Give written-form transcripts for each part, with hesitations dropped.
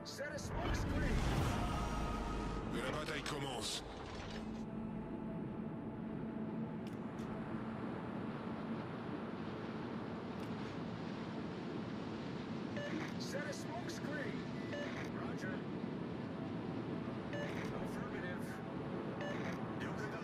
Set a smoke screen. Que la bataille commence. Set a smoke screen. Roger. Affirmative. Yokoda.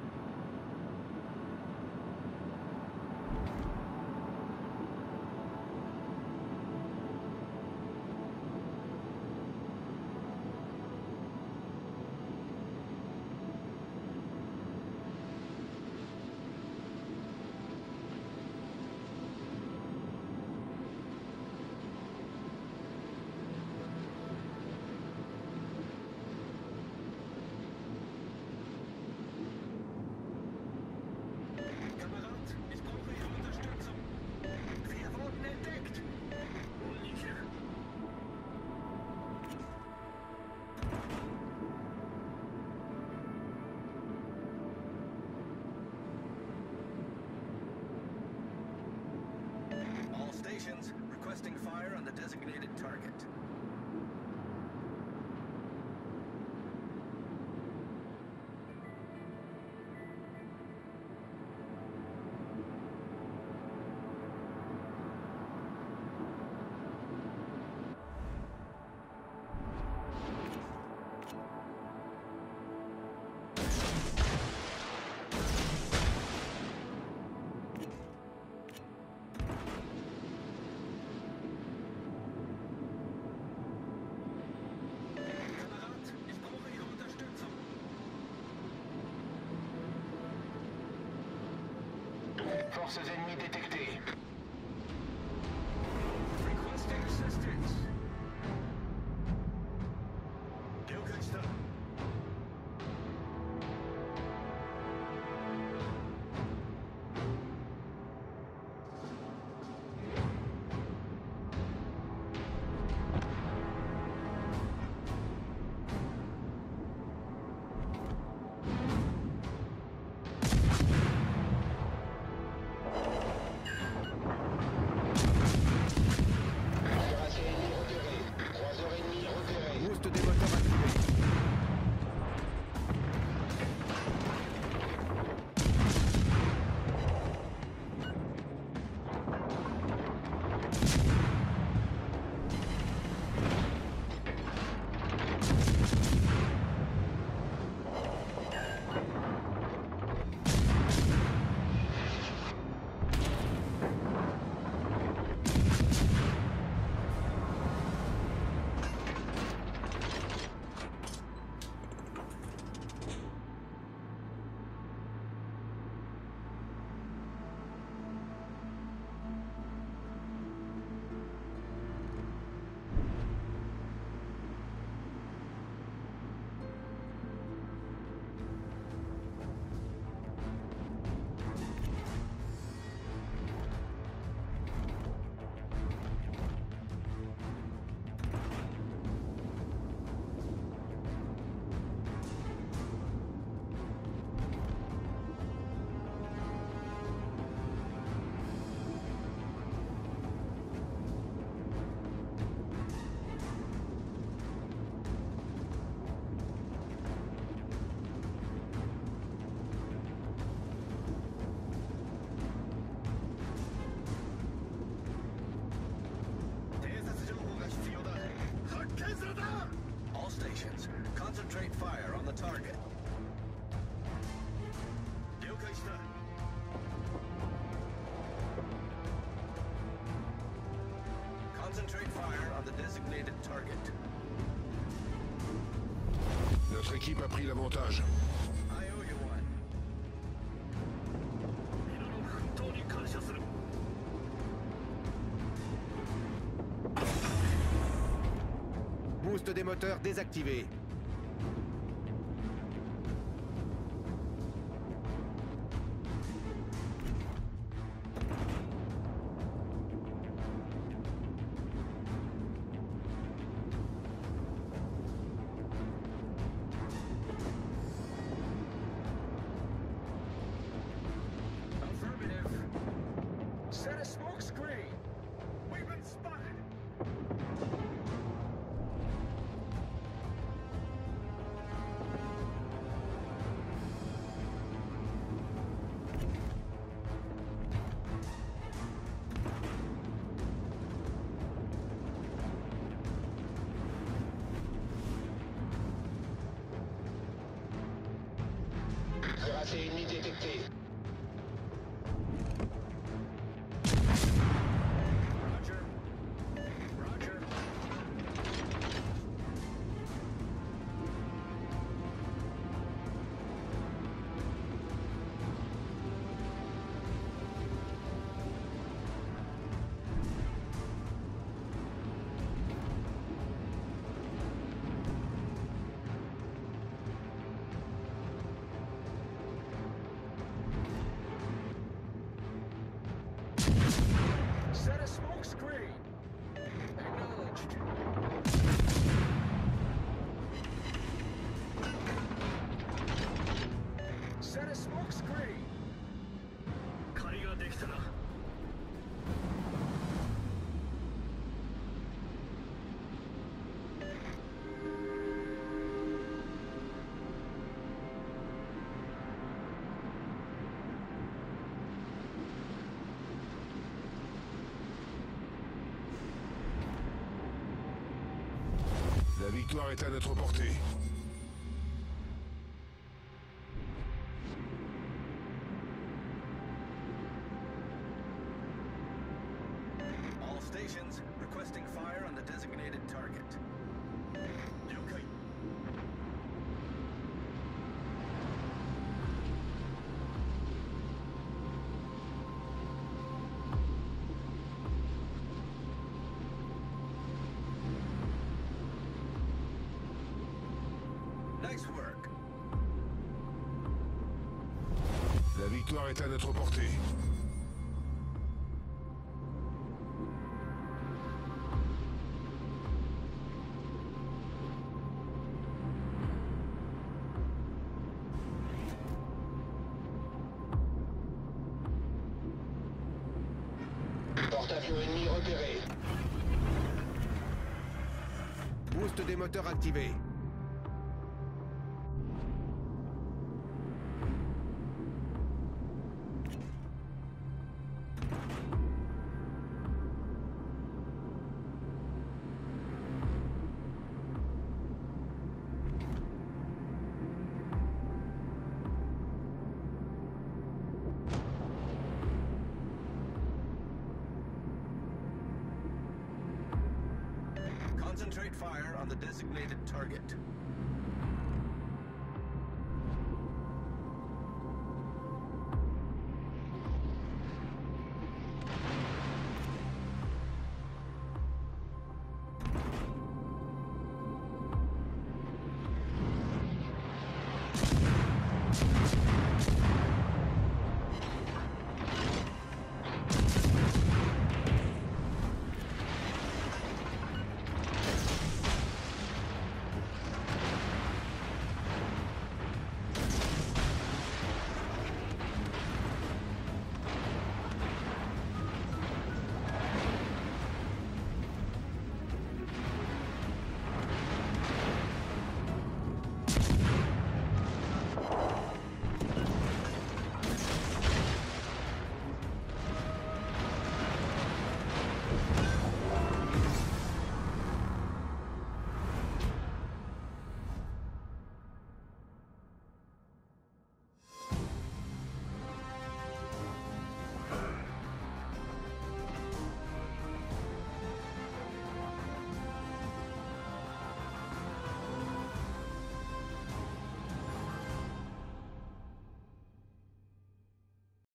Requesting fire on the designated target. Forces ennemies détectées. Requesting assistance. Gilkista. Boost des moteurs activés. All stations, concentrate fire on the target. Concentrate fire on the designated target. Notre équipe a pris l'avantage. I owe you one. Boost des moteurs désactivé. Affirmative. Set a smoke screen. We've been spotted. Tracé ennemi détecté. Roger. Roger. Set a smoke screen. Acknowledged. Set a smoke screen. 借りができたな。 La victoire est à notre portée. All stations requesting fire on the designated target. 了解。 Nice work. La victoire est à notre portée. Porte-avions ennemi repéré. Boost des moteurs activé. Concentrate fire on the designated target.